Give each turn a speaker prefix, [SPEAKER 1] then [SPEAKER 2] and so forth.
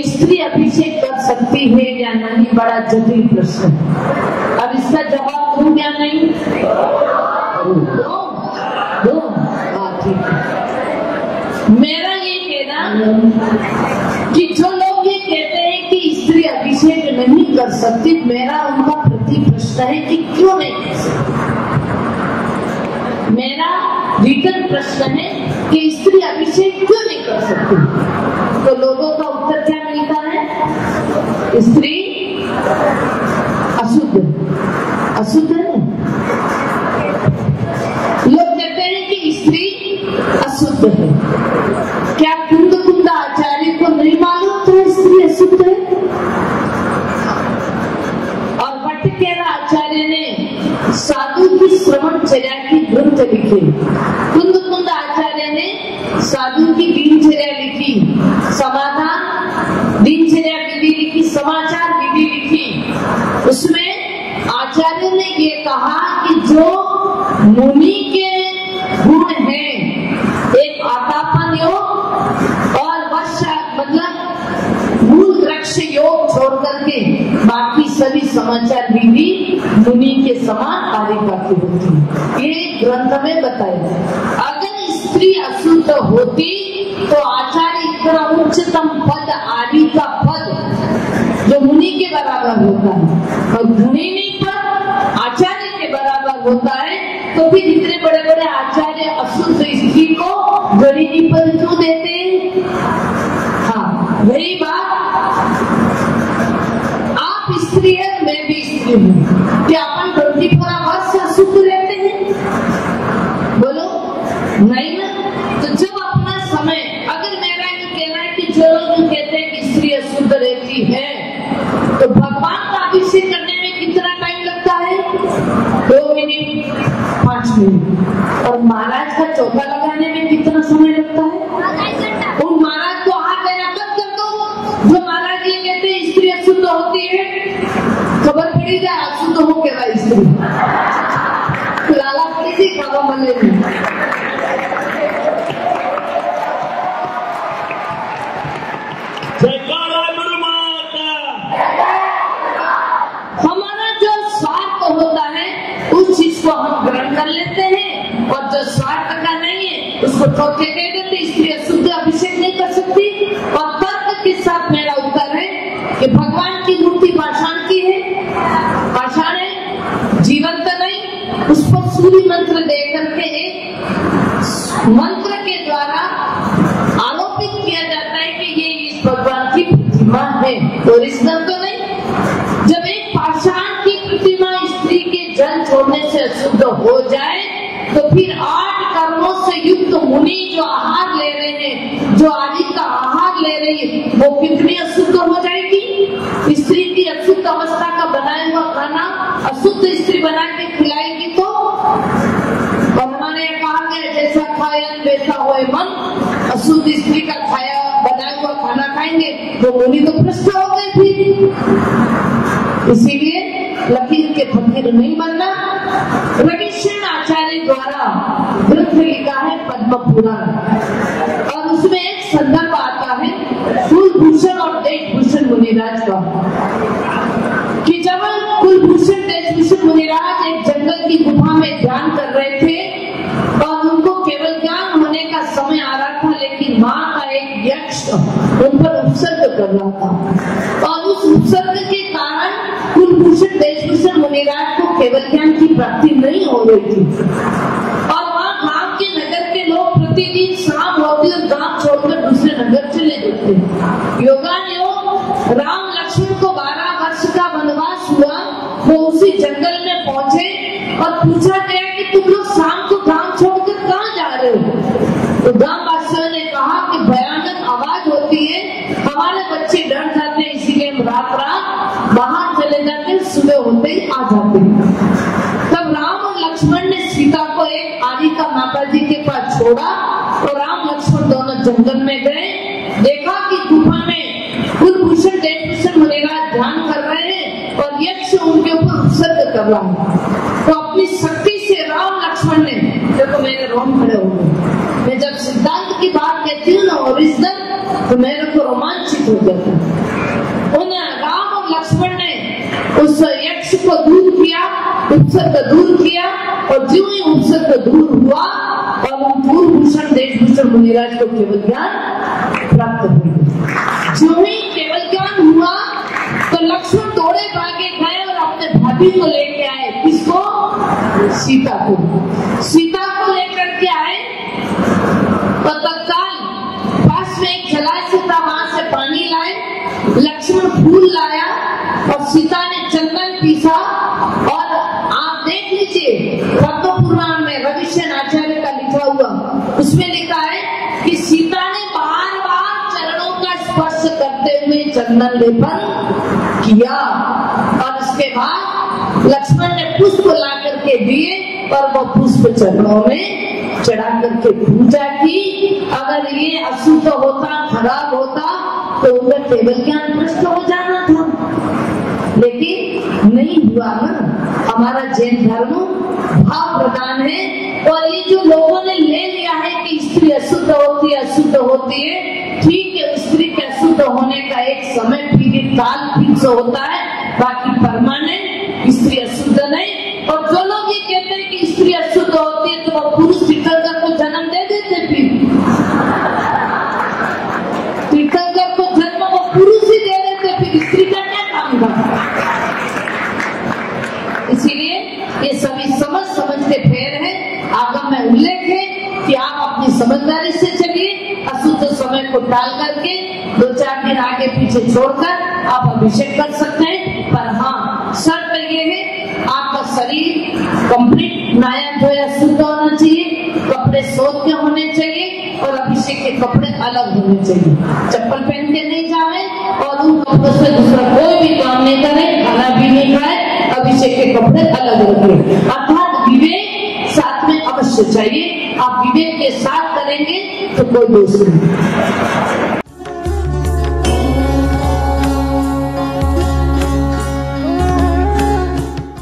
[SPEAKER 1] स्त्री अभिषेक कर सकती है या नहीं, बड़ा जटिल प्रश्न। अब इसका जवाब दूं या नहीं? दो। ठीक है। मेरा ये कहना कि जो लोग ये कहते हैं कि स्त्री अभिषेक नहीं कर सकती, मेरा उनका प्रति प्रश्न है कि क्यों नहीं कर सकती। मेरा रिटर्न प्रश्न है कि स्त्री अभिषेक क्यों नहीं कर सकती। तो लोगों का उत्तर क्या मिलता है? स्त्री अशुद्ध। अशुद्ध है। लोग कहते हैं कि स्त्री अशुद्ध है। क्या कुंद आचार्य को नहीं मालूम था स्त्री अशुद्ध है? और भट्टकेरा आचार्य ने साधु की श्रवणचर्या की ग्रंथ लिखे। कुंद आचार्य ने साधु की दिनचर्या लिखी, समाधान दिनचर्या विधि लिखी, समाचार विधि लिखी। उसमें आचार्य ने ये कहा कि जो मुनि के गुण हैं, एक आतापन योग और वर्षा मतलब मूल वृक्ष योग छोड़ करके बाकी सभी समाचार विधि मुनि के समान कार्य करती होती। ये ग्रंथ में बताया। अगर स्त्री अशुद्ध होती तो आचार्य इतना उच्चतम पद, आदि का पद जो मुनि के बराबर होता है और गुणी पद आचार्य के बराबर होता है, तो फिर इतने बड़े बड़े आचार्य अशुद्ध स्त्री को गरीबी पर क्यों देते हैं? हाँ, वही बात। आप स्त्री है, मैं भी स्त्री हूँ। क्या अपन 24 आवर्स अशुद्ध रहते हैं? बोलो नहीं ना। तो जब अपना समय, अगर मेरा ये कहना है कि जो लोग कहते हैं कि स्त्री अशुद्ध रहती है, तो भगवान का अभिषेक करने में कितना टाइम लगता है? 2 मिनट 5 मिनट। और महाराज का चौका लगाने में कितना समय लगता है? उन महाराज को हाथ देना बंद कर दो जो महाराज ये कहते हैं स्त्री अशुद्ध होती है। खबर पड़ी जाए अशुद्ध हो के भाई स्त्री लाला पड़ी थी खावा मले में। हमारा जो स्वार्थ होता है उस चीज को हम ग्रहण कर लेते हैं, और जो स्वार्थ का नहीं है उसको ठोके दे देते। स्त्री अशुद्ध अभिषेक नहीं कर सकती। और तर्क के साथ मेरा उत्तर है कि भगवान की मूर्ति पाषाण की है, पाषाण है, जीवंत नहीं। उस पर सूर्य मंत्र दे करके एक मंत्र के द्वारा आरोपित किया जाता है कि ये इस भगवान की प्रतिमा है, ओरिजिनल तो नहीं। जब एक पाषाण की प्रतिमा स्त्री के जल छोड़ने से अशुद्ध हो जाए, तो फिर 8 कर्मों से युक्त मुनि जो आहार ले रहे हैं, जो आदि का आहार ले रही है, वो कितनी अशुद्ध हो जाएगी। स्त्री की अशुद्ध अवस्था का बनाया हुआ खाना अशुद्ध स्त्री बना के खिलाएगी तो। और हमारे कहा गया जैसा खायन वैसा होए मन। अशुद्ध स्त्री का खाया बनाया हुआ खाना खाएंगे तो मुनि तो भ्रष्ट हो गए फिर। इसीलिए लकीर के फकीर नहीं बनना। रविशरण आचार्य द्वारा ग्रंथ लिखा है पद्म पुराण, और उसमें एक संदर्भ आता है कुलभूषण और देशभूषण मुनिराज का, कि जब कुलभूषण देशभूषण मुनिराज एक जंगल की गुफा में ध्यान कर रहे थे और उनको केवल ज्ञान होने का समय आ रहा था, लेकिन माँ का एक यक्ष उन पर उपसर्ग कर रहा था, और उस उपसर्ग के कारण कुलभूषण देशभूषण मुनिराज को केवल ज्ञान की प्राप्ति नहीं हो रही थी। और वहाँ गांव के नगर के लोग प्रतिदिन शाम होते और गांव छोड़कर दूसरे नगर चले जाते। योगान योग राम लक्ष्मण को 12 वर्ष का वनवास हुआ, वो उसी जंगल में पहुंचे और पूछा गया कि तुम लोग शाम को गांव छोड़कर कहाँ जा रहे हो? तो गांव वासियों ने कहा कि भयानक आवाज होती है, हमारे बच्चे डर जाते हैं, इसीलिए हम रात रात बाहर चले जाते, सुबह होते ही आ जाते। तब राम और लक्ष्मण ने सीता को एक आदि का माता जी के पास छोड़ा और राम लक्ष्मण दोनों जंगल में गए। देखा कि गुफा में कुलभूषण देशभूषण मुनिराज ध्यान कर रहे हैं और यक्ष उनके ऊपर उपसर्ग कर रहा है। तो अपनी शक्ति से राम लक्ष्मण ने, देखो मेरे रोम खड़े हो गए, मैं जब सिद्धांत की बात कहती हूँ ना ओरिजिनल, तो मेरे को रोमांचित हो जाता। उन राम और लक्ष्मण ने उस यक्ष को दूर किया, उपसर्ग दूर किया, और जो ही उपसर्ग दूर हुआ और उन पूर्वभूषण देशभूषण मुनिराज को केवल ज्ञान प्राप्त हुआ। जो ही केवल ज्ञान हुआ तो लक्ष्मण दौड़े भागे गए और अपने भाभी को लेके आए। किसको? सीता को। सीता को लेकर के आए तो तत्काल पास में एक जलाशय था, वहां से पानी लाए, लक्ष्मण फूल लाया और सीता ने चंदन पीसा। और आप देख लीजिए पद्म पुराण में रविशेन आचार्य का लिखा हुआ, उसमें लिखा है कि सीता ने बार बार चरणों का स्पर्श करते हुए चंदन लेपन किया। और उसके बाद लक्ष्मण ने पुष्प ला करके दिए और वो पुष्प चरणों में चढ़ा करके पूजा की। अगर ये अशुद्ध होता, खराब होता तो उनका केवल ज्ञान नष्ट हो जाना था, लेकिन नहीं हुआ ना। हमारा जैन धर्म भाव प्रधान है, और ये जो लोगों ने ले लिया है कि स्त्री अशुद्ध होती है, अशुद्ध होती है, ठीक है, स्त्री के अशुद्ध होने का एक समय पीरियड काल फिक्स होता है, बाकी परमानेंट स्त्री अशुद्ध नहीं। और जो लोग ये कहते हैं कि स्त्री अशुद्ध होती है तो वो पुरुष तीर्थंकर को जन्म दे देते, फिर तीर्थंकर को जन्म वो पुरुष ही दे देते, फिर स्त्री का क्या काम था? इसीलिए ये सभी समझ के फेर है। आगम में उल्लेख है कि आप अपनी समझदारी से चलिए, अशुद्ध समय को टाल करके 2-4 दिन आगे पीछे छोड़कर आप अभिषेक कर सकते हैं। पर हाँ, शर्त ये है आपका शरीर कंप्लीट नया धोया शुद्ध होना चाहिए, कपड़े सोच के होने चाहिए, और अभिषेक के कपड़े अलग होने चाहिए। चप्पल पहन के नहीं जावे और उन कपड़ों से दूसरा कोई भी काम नहीं करे, खाना भी नहीं खाए, अभिषेक के कपड़े अलग रखें। अर्थात विवेक साथ में अवश्य चाहिए। आप विवेक के साथ करेंगे तो कोई दोष नहीं।